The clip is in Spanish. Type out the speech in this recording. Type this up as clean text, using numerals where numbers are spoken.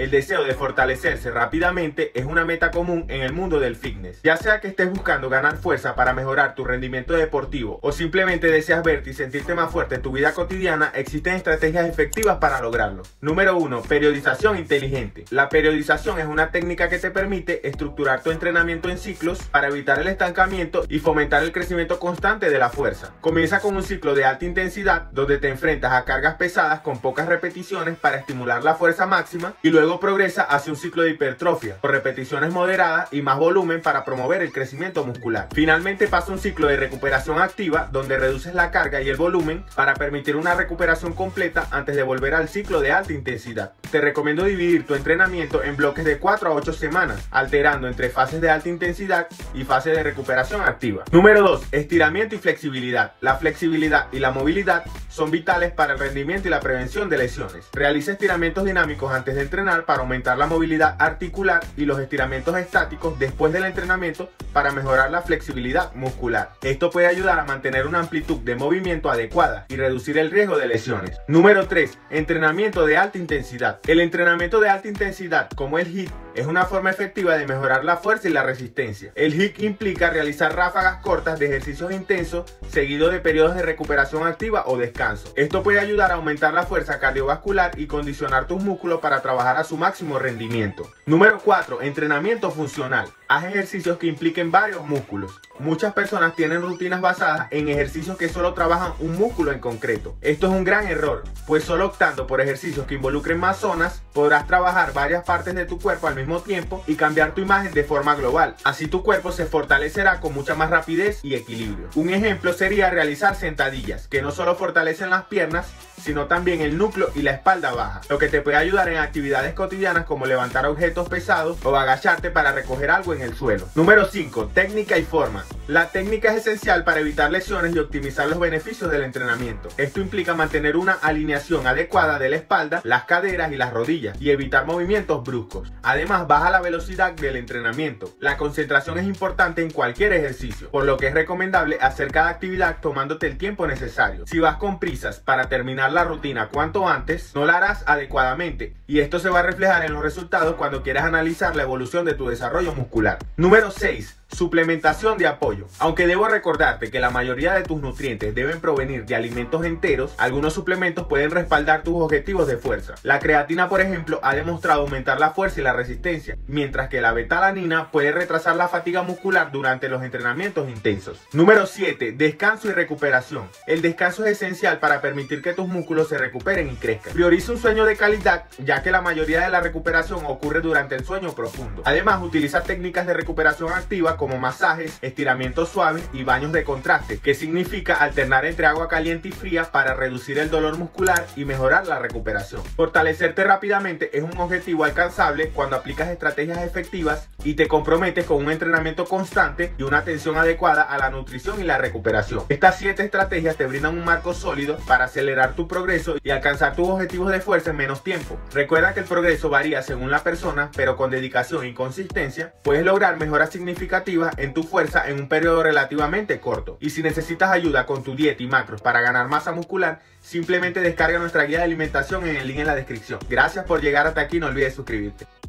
El deseo de fortalecerse rápidamente es una meta común en el mundo del fitness. Ya sea que estés buscando ganar fuerza para mejorar tu rendimiento deportivo o simplemente deseas verte y sentirte más fuerte en tu vida cotidiana, existen estrategias efectivas para lograrlo. Número 1. Periodización inteligente. La periodización es una técnica que te permite estructurar tu entrenamiento en ciclos para evitar el estancamiento y fomentar el crecimiento constante de la fuerza. Comienza con un ciclo de alta intensidad donde te enfrentas a cargas pesadas con pocas repeticiones para estimular la fuerza máxima, y luego progresa hacia un ciclo de hipertrofia con repeticiones moderadas y más volumen para promover el crecimiento muscular. Finalmente pasa un ciclo de recuperación activa donde reduces la carga y el volumen para permitir una recuperación completa antes de volver al ciclo de alta intensidad. Te recomiendo dividir tu entrenamiento en bloques de 4 a 8 semanas, alternando entre fases de alta intensidad y fases de recuperación activa. Número 2. Estiramiento y flexibilidad. La flexibilidad y la movilidad son vitales para el rendimiento y la prevención de lesiones. Realiza estiramientos dinámicos antes de entrenar para aumentar la movilidad articular y los estiramientos estáticos después del entrenamiento para mejorar la flexibilidad muscular. Esto puede ayudar a mantener una amplitud de movimiento adecuada y reducir el riesgo de lesiones. Número 3. Entrenamiento de alta intensidad. El entrenamiento de alta intensidad, como el HIIT, es una forma efectiva de mejorar la fuerza y la resistencia. El HIIT implica realizar ráfagas cortas de ejercicios intensos seguidos de periodos de recuperación activa o descanso. Esto puede ayudar a aumentar la fuerza cardiovascular y condicionar tus músculos para trabajar a su máximo rendimiento. Número 4. Entrenamiento funcional. Haz ejercicios que impliquen varios músculos. Muchas personas tienen rutinas basadas en ejercicios que solo trabajan un músculo en concreto. Esto es un gran error, pues solo optando por ejercicios que involucren más zonas, podrás trabajar varias partes de tu cuerpo al mismo tiempo y cambiar tu imagen de forma global. Así tu cuerpo se fortalecerá con mucha más rapidez y equilibrio. Un ejemplo sería realizar sentadillas, que no solo fortalecen las piernas, sino también el núcleo y la espalda baja, lo que te puede ayudar en actividades cotidianas como levantar objetos pesados o agacharte para recoger algo en el suelo. Número 5. Técnica y forma. La técnica es esencial para evitar lesiones y optimizar los beneficios del entrenamiento. Esto implica mantener una alineación adecuada de la espalda, las caderas y las rodillas y evitar movimientos bruscos. Además, baja la velocidad del entrenamiento. La concentración es importante en cualquier ejercicio, por lo que es recomendable hacer cada actividad tomándote el tiempo necesario. Si vas con prisas para terminar la rutina cuanto antes, no la harás adecuadamente, y esto se va a reflejar en los resultados cuando quieras analizar la evolución de tu desarrollo muscular. Número 6. Suplementación de apoyo. Aunque debo recordarte que la mayoría de tus nutrientes deben provenir de alimentos enteros, algunos suplementos pueden respaldar tus objetivos de fuerza. La creatina, por ejemplo, ha demostrado aumentar la fuerza y la resistencia, mientras que la betalanina puede retrasar la fatiga muscular durante los entrenamientos intensos. Número 7. Descanso y recuperación. El descanso es esencial para permitir que tus músculos se recuperen y crezcan. Prioriza un sueño de calidad, ya que la mayoría de la recuperación ocurre durante el sueño profundo. Además, utiliza técnicas de recuperación activa como masajes, estiramientos suaves y baños de contraste, que significa alternar entre agua caliente y fría para reducir el dolor muscular y mejorar la recuperación. Fortalecerte rápidamente es un objetivo alcanzable cuando aplicas estrategias efectivas y te comprometes con un entrenamiento constante y una atención adecuada a la nutrición y la recuperación. Estas 7 estrategias te brindan un marco sólido para acelerar tu progreso y alcanzar tus objetivos de fuerza en menos tiempo. Recuerda que el progreso varía según la persona, pero con dedicación y consistencia puedes lograr mejoras significativas en tu fuerza en un periodo relativamente corto. Y si necesitas ayuda con tu dieta y macros para ganar masa muscular, simplemente descarga nuestra guía de alimentación en el link en la descripción. Gracias por llegar hasta aquí, no olvides suscribirte.